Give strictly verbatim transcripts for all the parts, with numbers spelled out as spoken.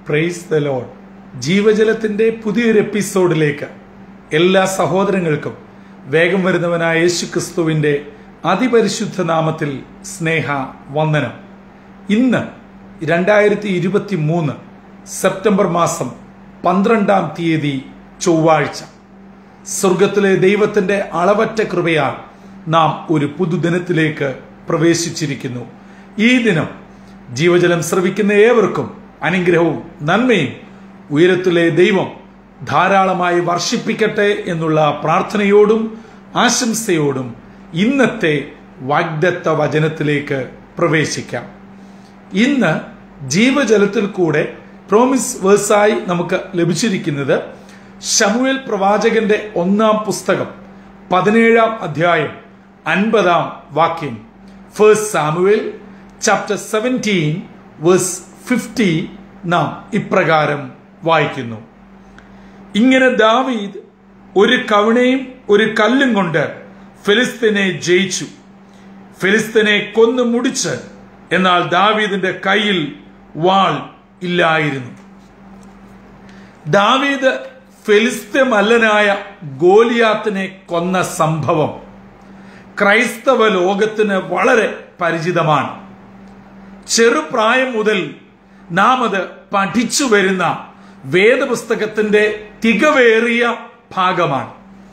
Praise the Lord. ജീവജലത്തിന്റെ പുതിയൊരു എപ്പിസോഡിലേക്ക് എല്ലാ സഹോദരങ്ങൾക്കും വേഗം വരുന്നവനായ യേശു ക്രിസ്തുവിന്റെ അതിപരിശുദ്ധ നാമത്തിൽ സ്നേഹ വന്ദനം. ഇന്ന് രണ്ടായിരത്തി ഇരുപത്തി മൂന്ന് സെപ്റ്റംബർ മാസം പന്ത്രണ്ടാം തീയതി ചൊവ്വാഴ്ച. സ്വർഗത്തിലെ ദൈവത്തിന്റെ അളവറ്റ കൃപയാൽ നാം ഒരു പുതുദിനത്തിലേക്ക് പ്രവേശിച്ചിരിക്കുന്നു. ഈ ദിനം ജീവജലം ശ്രവിക്കുന്ന ഏവർക്കും അനുഗ്രഹവും നന്മയും ഉയരത്തിലെ ദൈവം ധാരാളമായി വർഷിപ്പിക്കട്ടെ എന്നുള്ള പ്രാർത്ഥനയോടും ആശംസയോടും ഇന്നത്തെ വാഗ്ദത്ത വചനത്തിലേക്ക് പ്രവേശിക്കാം. ഇന്ന് ജീവജലത്തിൽ കൂടെ പ്രോമിസ് വേഴ്സായി നമുക്ക് ലഭിച്ചിരിക്കുന്നത് ശമൂവേൽ പ്രവാചകന്റെ ഒന്നാം പുസ്തകം പതിനേഴാം അധ്യായം അൻപതാം വാക്യം. First Samuel chapter seventeen verse fifty നാം ഇപ്രകാരം വായിക്കുന്നു. ഇങ്ങനെ ദാവീദ് ഒരു കവണയും ഒരു കല്ലും കൊണ്ട് ഫിലിസ്തീനെ ജയിച്ചു. ഫിലിസ്തീനെ കൊന്നു മുടിച്ച്, എന്നാൽ ദാവീദിന്റെ കയ്യിൽ വാൾ ഇല്ലായിരുന്നു. ദാവീദ് ഫിലിസ്ത്യ മല്ലനായ ഗോലിയാത്തിനെ കൊന്ന സംഭവം ക്രൈസ്തവ ലോകത്തിന് വളരെ പരിചിതമാണ്. ചെറുപ്രായം മുതൽ നാം അത് പഠിച്ചു വരുന്ന വേദപുസ്തകത്തിന്റെ തികവേറിയ ഭാഗമാണ്.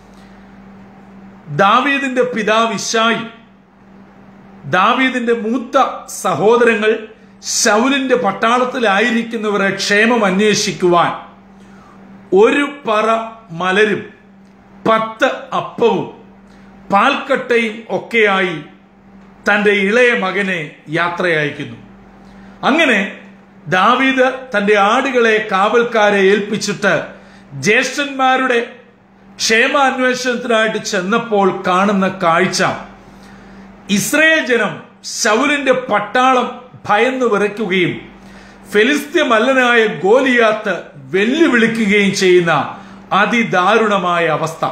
ദാവീദിന്റെ പിതാവ് ഇശായി, ദാവീദിന്റെ മൂത്ത സഹോദരങ്ങൾ ശൗലിന്റെ പട്ടാളത്തിലായിരിക്കുന്നവരെ ക്ഷേമം അന്വേഷിക്കുവാൻ ഒരു പറ മലരും പത്ത് അപ്പവും പാൽക്കട്ടയും ഒക്കെയായി തന്റെ ഇളയ മകനെ യാത്രയയക്കുന്നു. അങ്ങനെ ദാവീദ് തന്റെ ആടുകളെ കാവൽക്കാരെ ഏൽപ്പിച്ചിട്ട് ജ്യേഷ്ഠന്മാരുടെ ക്ഷേമാന്വേഷണത്തിനായിട്ട് ചെന്നപ്പോൾ കാണുന്ന കാഴ്ച, ഇസ്രായേൽ ജനം ശൗലിന്റെ പട്ടാളം ഭയന്നു വിറയ്ക്കുകയും ഫെലിസ്ത്യ മല്ലനായ ഗോലിയാത്ത് വെല്ലുവിളിക്കുകയും ചെയ്യുന്ന അതിദാരുണമായ അവസ്ഥ.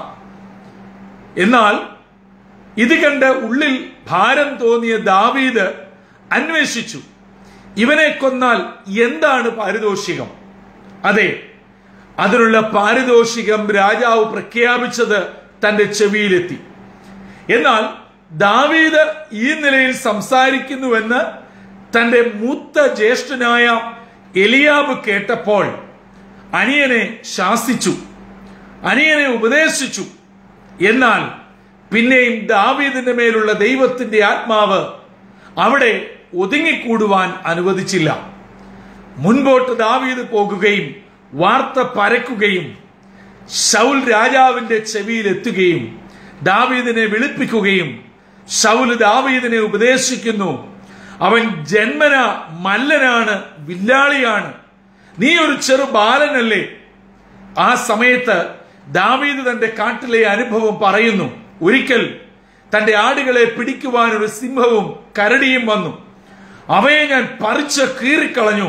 എന്നാൽ ഇത് കണ്ട് ഉള്ളിൽ ഭാരം തോന്നിയ ദാവീദ് അന്വേഷിച്ചു, ഇവനെ കൊന്നാൽ എന്താണ് പാരിതോഷികം? അതെ, അതിനുള്ള പാരിതോഷികം രാജാവ് പ്രഖ്യാപിച്ചത് തന്റെ ചെവിയിലെത്തി. എന്നാൽ ദാവീദ് ഈ നിലയിൽ സംസാരിക്കുന്നുവെന്ന് തന്റെ മൂത്ത ജ്യേഷ്ഠനായ എലിയാബ് കേട്ടപ്പോൾ അനിയനെ ശാസിച്ചു, അനിയനെ ഉപദേശിച്ചു. എന്നാൽ പിന്നെയും ദാവീദിന്റെ മേലുള്ള ദൈവത്തിന്റെ ആത്മാവ് അവിടെ ഒതുങ്ങിക്കൂടുവാൻ അനുവദിച്ചില്ല. മുൻപോട്ട് ദാവീദ് പോകുകയും വാർത്ത പരക്കുകയും ശൗൽ രാജാവിന്റെ ചെവിയിൽ എത്തുകയും ദാവീദിനെ വിളിപ്പിക്കുകയും ശൗൽ ദാവീദിനെ ഉപദേശിക്കുന്നു. അവൻ ജന്മന മല്ലനാണ്, വില്ലാളിയാണ്, നീ ഒരു ചെറു ബാലനല്ലേ. ആ സമയത്ത് ദാവീദ് തന്റെ കാട്ടിലെ അനുഭവം പറയുന്നു. ഒരിക്കൽ തന്റെ ആടുകളെ പിടിക്കുവാൻ ഒരു സിംഹവും കരടിയും വന്നു. അവയെ ഞാൻ പറിച്ച് കീറിക്കളഞ്ഞു.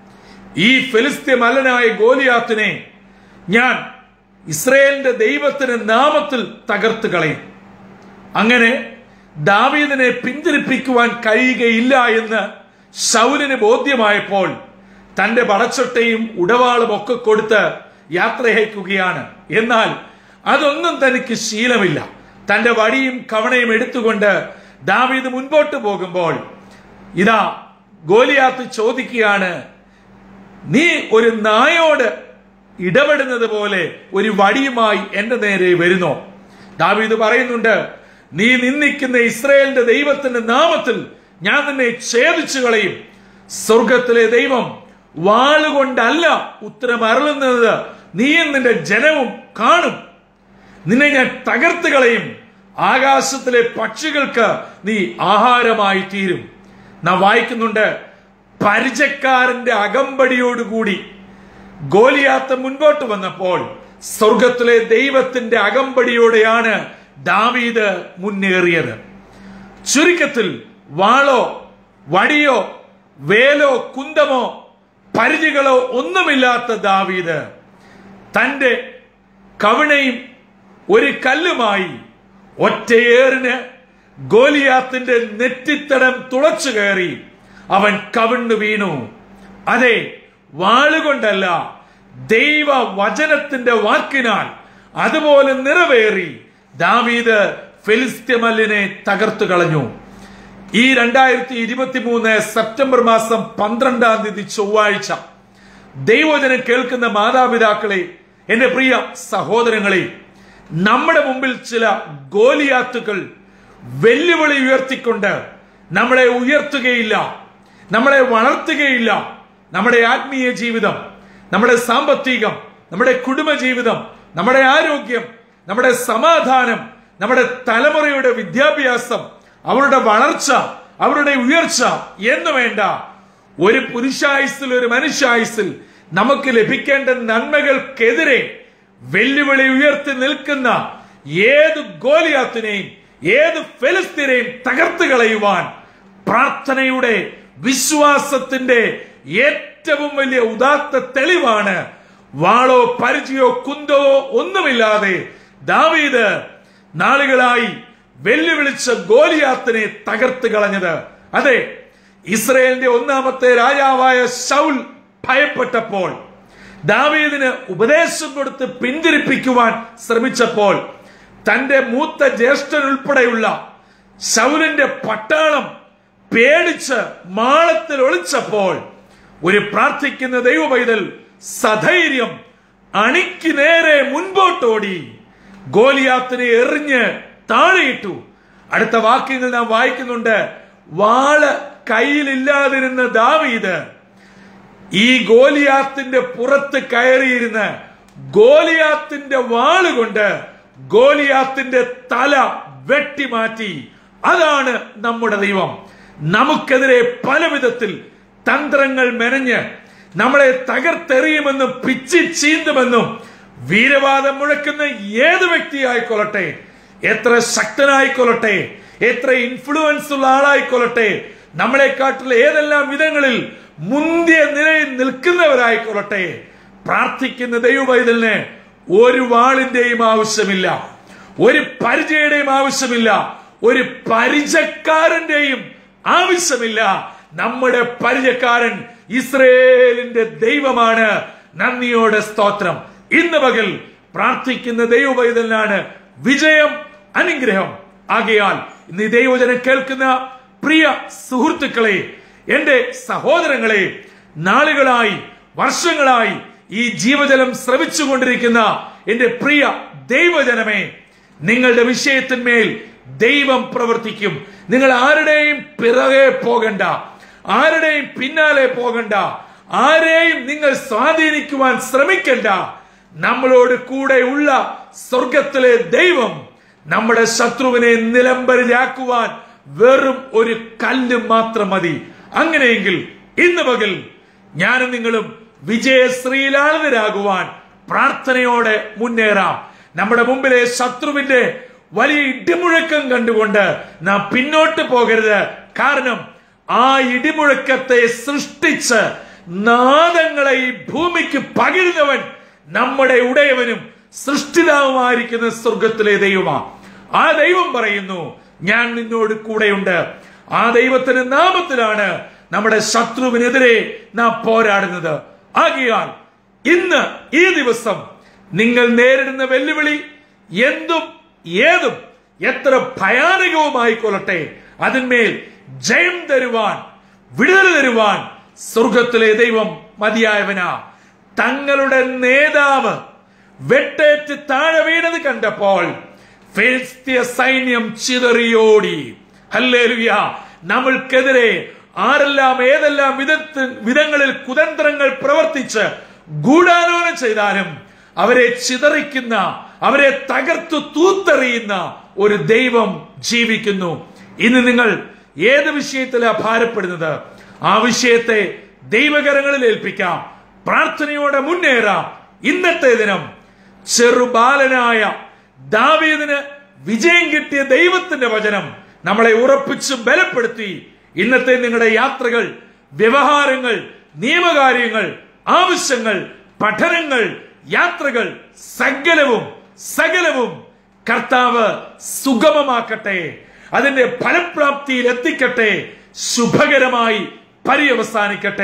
ഈ ഫെലിസ്ത്യ മല്ലനായ ഗോലിയാത്തിനെ ഞാൻ ഇസ്രായേലിന്റെ ദൈവത്തിന്റെ നാമത്തിൽ തകർത്ത് കളയും. അങ്ങനെ ദാവീദിനെ പിന്തിരിപ്പിക്കുവാൻ കഴിയുകയില്ല എന്ന് ശൗലിന് ബോധ്യമായപ്പോൾ തന്റെ പടച്ചൊട്ടയും ഉടവാളും ഒക്കെ കൊടുത്ത് യാത്രയയക്കുകയാണ്. എന്നാൽ അതൊന്നും തനിക്ക് ശീലമില്ല. തന്റെ വടിയും കവണയും എടുത്തുകൊണ്ട് ദാവീദ് മുൻപോട്ട് പോകുമ്പോൾ ഇതാ ഗോലിയാത്ത് ചോദിക്കുകയാണ്, നീ ഒരു നായോട് ഇടപെടുന്നത് പോലെ ഒരു വടിയുമായി എന്റെ നേരെ വരുന്നോ? ദാവീദ് പറയുന്നുണ്ട്, നീ നിന്ദിക്കുന്ന ഇസ്രായേലിന്റെ ദൈവത്തിന്റെ നാമത്തിൽ ഞാൻ നിന്നെ ഛേദിച്ചു കളയും. സ്വർഗത്തിലെ ദൈവം വാളുകൊണ്ടല്ല ഉത്തരം അരുളുന്നത്, നീയും നിന്റെ ജനവും കാണും. നിന്നെ ഞാൻ തകർത്ത് കളയും. ആകാശത്തിലെ പക്ഷികൾക്ക് നീ ആഹാരമായി തീരും. നാം വായിക്കുന്നുണ്ട്, പരിചക്കാരന്റെ അകമ്പടിയോടുകൂടി ഗോലിയാത്ത് മുൻപോട്ട് വന്നപ്പോൾ സ്വർഗത്തിലെ ദൈവത്തിന്റെ അകമ്പടിയോടെയാണ് ദാവീദ് മുന്നേറിയത്. ചുരുക്കത്തിൽ വാളോ വടിയോ വേലോ കുന്തമോ പരിചകളോ ഒന്നുമില്ലാത്ത ദാവീദ് തന്റെ കവണയും ഒരു കല്ലുമായി ഒറ്റയേറിന് ഗോലിയാത്തിന്റെ നെറ്റിത്തടം തുളച്ചു കയറി അവൻ കവിണ്ണു വീണു. അതെ, വാളുകൊണ്ടല്ല, ദൈവ വചനത്തിന്റെ വാക്കിനാൽ അതുപോലെ നിറവേറി ദാവീദ് ഫെലിസ്ത്യ മല്ലിനെ തകർത്തു കളഞ്ഞു. ഈ രണ്ടായിരത്തി ഇരുപത്തി മൂന്ന് സെപ്റ്റംബർ മാസം പന്ത്രണ്ടാം തീയതി ചൊവ്വാഴ്ച ദൈവവചനം കേൾക്കുന്ന മാതാപിതാക്കളെ, എന്റെ പ്രിയ സഹോദരങ്ങളെ, നമ്മുടെ മുമ്പിൽ ചില ഗോലിയാത്തുകൾ വെല്ലുവിളി ഉയർത്തിക്കൊണ്ട് നമ്മളെ ഉയർത്തുകയില്ല, നമ്മളെ വളർത്തുകയില്ല. നമ്മുടെ ആത്മീയ ജീവിതം, നമ്മുടെ സാമ്പത്തികം, നമ്മുടെ കുടുംബജീവിതം, നമ്മുടെ ആരോഗ്യം, നമ്മുടെ സമാധാനം, നമ്മുടെ തലമുറയുടെ വിദ്യാഭ്യാസം, അവരുടെ വളർച്ച, അവരുടെ ഉയർച്ച എന്ന് വേണ്ട, ഒരു പുരുഷായുസിൽ ഒരു മനുഷ്യായുസിൽ നമുക്ക് ലഭിക്കേണ്ട നന്മകൾക്കെതിരെ വെല്ലുവിളി ഉയർത്തി നിൽക്കുന്ന ഏത് ഗോലിയാത്തിനെയും ഏത് ഫെലിസ്ത്യനെയും തകർത്ത് കളയുവാൻ പ്രാർത്ഥനയുടെ വിശ്വാസത്തിന്റെ ഏറ്റവും വലിയ ഉദാത്ത തെളിവാണ് വാളോ പരിചയോ കുന്തോ ഒന്നുമില്ലാതെ ദാവീദ് നാളുകളായി വെല്ലുവിളിച്ച ഗോലിയാത്തിനെ തകർത്ത് കളഞ്ഞത്. അതെ, ഇസ്രയേലിന്റെ ഒന്നാമത്തെ രാജാവായ ശൗൽ ഭയപ്പെട്ടപ്പോൾ, ദാവീദിന് ഉപദേശം കൊടുത്ത് പിന്തിരിപ്പിക്കുവാൻ ശ്രമിച്ചപ്പോൾ, തന്റെ മൂത്ത ജ്യേഷ്ഠൻ ഉൾപ്പെടെയുള്ള ശൗലിന്റെ പട്ടാളം പേടിച്ച് മാളത്തിൽ ഒളിച്ചപ്പോൾ ഒരു പ്രാർത്ഥിക്കുന്ന ദൈവപൈതൽ സധൈര്യം അണിക്ക് നേരെ മുൻപോട്ടോടി ഗോലിയാത്തിനെ എറിഞ്ഞ് താഴെയിട്ടു. അടുത്ത വാക്യങ്ങൾ നാം വായിക്കുന്നുണ്ട്. വാള് കയ്യിലില്ലാതിരുന്ന ദാവീദ് ഈ ഗോലിയാത്തിന്റെ പുറത്ത് കയറിയിരുന്ന് ഗോലിയാത്തിന്റെ വാളുകൊണ്ട് ഗോലിയാത്തിന്റെ തല വെട്ടിമാറ്റി. അതാണ് നമ്മുടെ ദൈവം. നമുക്കെതിരെ പല വിധത്തിൽ തന്ത്രങ്ങൾ മെനഞ്ഞ് നമ്മളെ തകർത്തെറിയുമെന്നും പിച്ചി ചീന്തുമെന്നും വീരവാദം മുഴക്കുന്ന ഏത് വ്യക്തിയായിക്കൊള്ളട്ടെ, എത്ര ശക്തനായിക്കൊള്ളട്ടെ, എത്ര ഇൻഫ്ലുവൻസ് ഉള്ള ആളായിക്കൊള്ളട്ടെ, നമ്മളെക്കാട്ടുള്ള ഏതെല്ലാം വിധങ്ങളിൽ മുന്തിയ നിലയിൽ നിൽക്കുന്നവരായിക്കൊള്ളട്ടെ, പ്രാർത്ഥിക്കുന്ന ദൈവപൈതലിന് ഒരു വാളിന്റെയും ആവശ്യമില്ല, ഒരു പരിചയുടെയും ആവശ്യമില്ല, ഒരു പരിചക്കാരന്റെയും ആവശ്യമില്ല. നമ്മുടെ പരിചക്കാരൻ ഇസ്രയേലിന്റെ ദൈവമാണ്. നന്ദിയോടെ സ്തോത്രം. ഇന്ന് പകൽ പ്രാർത്ഥിക്കുന്ന ദൈവപൈതലിനാണ് വിജയം, അനുഗ്രഹം. ആകയാൽ ഇന്ന് ദൈവവചനം കേൾക്കുന്ന പ്രിയ സുഹൃത്തുക്കളെ, എന്റെ സഹോദരങ്ങളെ, നാളുകളായി വർഷങ്ങളായി ഈ ജീവജലം ശ്രവിച്ചുകൊണ്ടിരിക്കുന്ന എന്റെ പ്രിയ ദൈവജനമേ, നിങ്ങളുടെ വിഷയത്തിന്മേൽ ദൈവം പ്രവർത്തിക്കും. നിങ്ങൾ ആരുടെയും പിറകെ പോകണ്ട, ആരുടെയും പിന്നാലെ പോകണ്ട, ആരെയും നിങ്ങൾ സ്വാധീനിക്കുവാൻ ശ്രമിക്കണ്ട. നമ്മളോട് കൂടെ ഉള്ള സ്വർഗത്തിലെ ദൈവം നമ്മുടെ ശത്രുവിനെ നിലംപരിചാക്കുവാൻ വെറും ഒരു കല്ല് മാത്രം മതി. അങ്ങനെയെങ്കിൽ ഇന്ന് പകൽ ഞാനും നിങ്ങളും വിജയശ്രീലാളിതരാകുവാൻ പ്രാർത്ഥനയോടെ മുന്നേറാം. നമ്മുടെ മുമ്പിലെ ശത്രുവിന്റെ വലിയ ഇടിമുഴക്കം കണ്ടുകൊണ്ട് നാം പിന്നോട്ട് പോകരുത്. കാരണം ആ ഇടിമുഴക്കത്തെ സൃഷ്ടിച്ച് നാദങ്ങളെ ഈ ഭൂമിക്ക് പകരുന്നവൻ നമ്മുടെ ഉടയവനും സൃഷ്ടിതാവുമായിരിക്കുന്ന സ്വർഗത്തിലെ ദൈവമാ. ആ ദൈവം പറയുന്നു, ഞാൻ നിന്നോട് കൂടെയുണ്ട്. ആ ദൈവത്തിന്റെ നാമത്തിലാണ് നമ്മുടെ ശത്രുവിനെതിരെ നാം പോരാടുന്നത്. ആകയാൽ ഇന്ന് ഈ ദിവസം നിങ്ങൾ നേരിടുന്ന വെല്ലുവിളി എന്തും ഏതും എത്ര ഭയാനകവുമായിക്കൊള്ളട്ടെ, അതിന്മേൽ ജയം തരുവാൻ, വിടുതൽ തരുവാൻ സ്വർഗത്തിലെ ദൈവം മതിയായവനാ. തങ്ങളുടെ നേതാവ് വെട്ടേറ്റ് താഴെ വീണത് കണ്ടപ്പോൾ ഫെലിസ്ത്യ സൈന്യം ചിതറിയോടി. ഹല്ലേലൂയ. നമ്മൾക്കെതിരെ ആരെല്ലാം ഏതെല്ലാം വിധത്തിൽ വിധങ്ങളിൽ കുതന്ത്രങ്ങൾ പ്രവർത്തിച്ച് ഗൂഢാലോചന ചെയ്താലും അവരെ ചിതറിക്കുന്ന, അവരെ തകർത്തു തൂത്തെറിയുന്ന ഒരു ദൈവം ജീവിക്കുന്നു. ഇന്ന് നിങ്ങൾ ഏത് വിഷയത്തിലാണ് ഭാരപ്പെടുന്നത്, ആ വിഷയത്തെ ദൈവകരങ്ങളിൽ ഏൽപ്പിക്കാം. പ്രാർത്ഥനയോടെ മുന്നേറാം. ഇന്നത്തെ ദിനം ചെറുബാലനായ ദാവീദിന് വിജയം കിട്ടിയ ദൈവത്തിന്റെ വചനം നമ്മളെ ഉറപ്പിച്ച് ബലപ്പെടുത്തി. ഇന്നത്തെ നിങ്ങളുടെ യാത്രകൾ, വ്യവഹാരങ്ങൾ, നിയമകാര്യങ്ങൾ, ആവശ്യങ്ങൾ, പഠനങ്ങൾ, യാത്രകൾ സകലവും സകലവും കർത്താവ് സുഗമമാക്കട്ടെ. അതിന്റെ ഫലപ്രാപ്തിയിൽ എത്തിക്കട്ടെ. ശുഭകരമായി പര്യവസാനിക്കട്ടെ.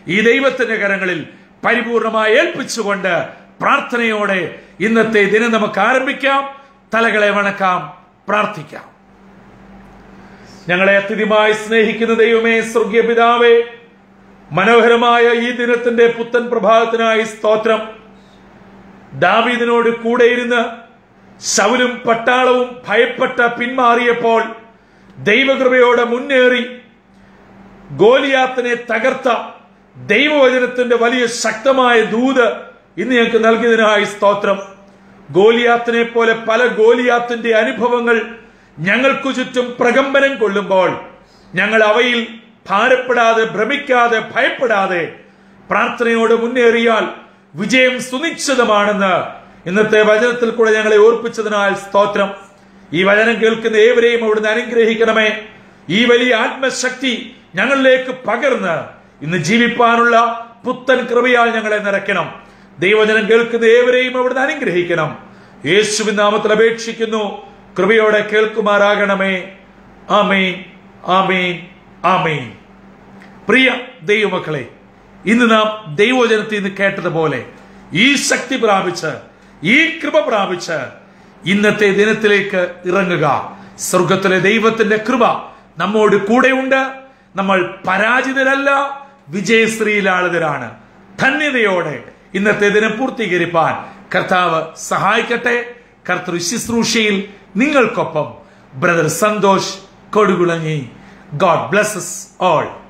ഈ ദൈവത്തിന്റെ കരങ്ങളിൽ പരിപൂർണമായി ഏൽപ്പിച്ചുകൊണ്ട് പ്രാർത്ഥനയോടെ ഇന്നത്തെ ദിനം നമുക്ക് ആരംഭിക്കാം. തലകളെ വണക്കാം, പ്രാർത്ഥിക്കാം. ഞങ്ങളെ അത്യധികമായി സ്നേഹിക്കുന്ന ദൈവമേ, സ്വർഗീയ പിതാവേ, മനോഹരമായ ഈ ദിനത്തിന്റെ പുത്തൻ പ്രഭാതത്തിനായി സ്തോത്രം. ദാവീദിനോട് കൂടെ ഇരുന്ന് ശൗലും പട്ടാളവും ഭയപ്പെട്ട പിന്മാറിയപ്പോൾ ദൈവകൃപയോടെ മുന്നേറി ഗോലിയാത്തിനെ തകർത്ത ദൈവവചനത്തിന്റെ വലിയ ശക്തമായ ദൂത് ഇന്ന് ഞങ്ങൾക്ക് നൽകിയതിനായി സ്തോത്രം. ഗോലിയാത്തിനെ പോലെ പല ഗോലിയാത്തിന്റെ അനുഭവങ്ങൾ ഞങ്ങൾക്കു ചുറ്റും പ്രകമ്പനം കൊള്ളുമ്പോൾ ഞങ്ങൾ അവയിൽ ഭാരപ്പെടാതെ, ഭ്രമിക്കാതെ, ഭയപ്പെടാതെ പ്രാർത്ഥനയോട് മുന്നേറിയാൽ വിജയം സുനിശ്ചിതമാണെന്ന് ഇന്നത്തെ വചനത്തിൽ കൂടെ ഞങ്ങളെ ഓർപ്പിച്ചതിനാൽ സ്തോത്രം. ഈ വചനം കേൾക്കുന്ന ഏവരെയും അവിടുന്ന് അനുഗ്രഹിക്കണമേ. ഈ വലിയ ആത്മശക്തി ഞങ്ങളിലേക്ക് പകർന്ന് ഇന്ന് ജീവിപ്പാനുള്ള പുത്തൻ കൃപയാൽ ഞങ്ങളെ നിറയ്ക്കണം. ദൈവവചനം കേൾക്കുന്ന ഏവരെയും അവിടുന്ന് അനുഗ്രഹിക്കണം. യേശുവിൻ നാമത്തിൽ അപേക്ഷിക്കുന്നു, കൃപയോടെ കേൾക്കുമാറാകണമേ. ആമേൻ, ആമേൻ, ആമേൻ. പ്രിയ ദൈവമക്കളെ, ഇന്ന് നാം ദൈവവചനത്തിൽ നിന്ന് കേട്ടതുപോലെ ഈ ശക്തി പ്രാപിച്ച്, ഈ കൃപ പ്രാപിച്ച് ഇന്നത്തെ ദിനത്തിലേക്ക് ഇറങ്ങുക. സ്വർഗത്തിലെ ദൈവത്തിന്റെ കൃപ നമ്മോട് കൂടെയുണ്ട്. നമ്മൾ പരാജിതരല്ല, വിജയശ്രീലാളിതരാണ്. ധന്യതയോടെ ഇന്നത്തെ ദിനം പൂർത്തീകരിപ്പാൻ കർത്താവ് സഹായിക്കട്ടെ. കർത്തൃ ശുശ്രൂഷയിൽ നിങ്ങൾക്കൊപ്പം brother Santhosh Kodukulanji. God blesses all.